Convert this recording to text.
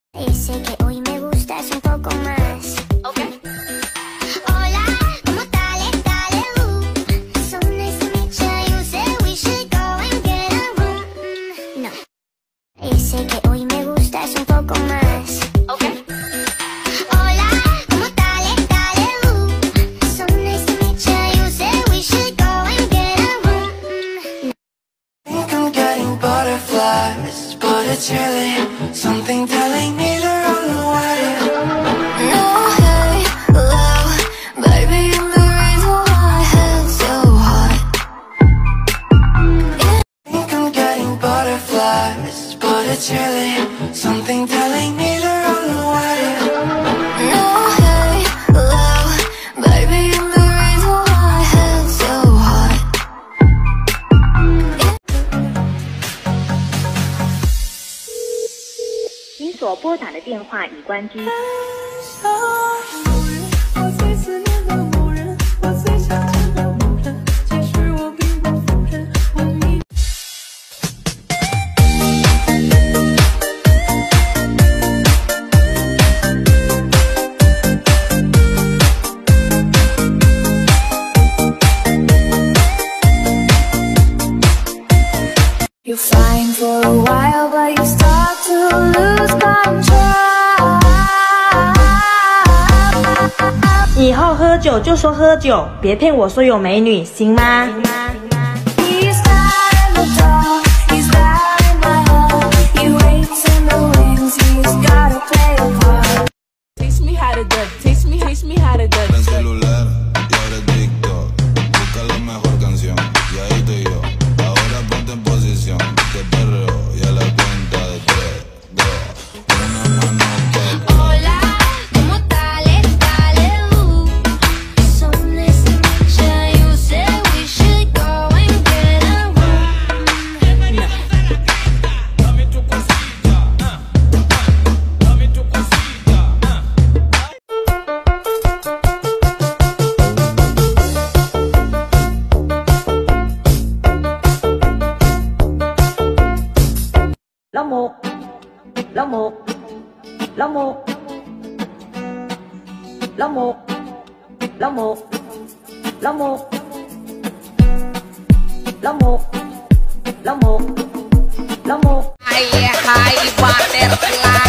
Ese que hoy me gustas un poco más. Okay. Hola, ¿cómo tal? So nice to meet you. You said we should go and get a room. No. Ese que hoy me gustas un poco más. Okay. Hola, ¿cómo tal? So nice to meet you. You said we should go and get a room. No. I think I'm getting butterflies, but it's really something telling me to run away. No, hey, love, baby, I'm the reason why hell's so hot. I think I'm getting butterflies, but it's really something telling me to run away. No, hey, love, baby, I'm the reason why hell's so hot. 您所拨打的电话已关机。 我最思念的某人，我最想见的某人，其实我并不否认，我迷。 You're fine for a while, but you start to lose control. 以后喝酒就说喝酒，别骗我说有美女，行吗？ He's not in the door, he's not in my heart. He waits in the wings, he's gotta play a part. Teach me how to duck, teach me how to duck. En celular y ahora TikTok. Busca la mejor canción y ahí estoy yo. Ahora ponte en posición que perreo y a la cuenta de 3, 2, una mano que... Hola, ¿cómo tal? So nice to meet you. You said we should go and get a room. No. Dame tu cosita, dame tu cosita. Lomo, lomo, lomo, lomo, lomo, lomo, lomo, lomo, lomo. High butterfly.